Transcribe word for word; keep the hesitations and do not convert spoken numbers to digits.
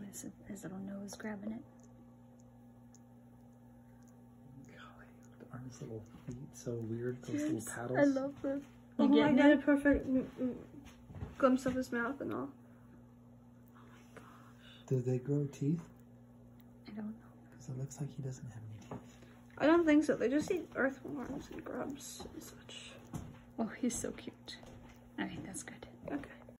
his, his little nose grabbing it. Aren't his little feet so weird? Those Yes, little paddles. I love this. Oh, You I getting get a it? perfect mm, mm, glimpse of his mouth and all. Oh my gosh. Do they grow teeth? I don't know. Because it looks like he doesn't have any teeth. I don't think so. They just eat earthworms and grubs and such. Oh, he's so cute. I think that's good. Okay.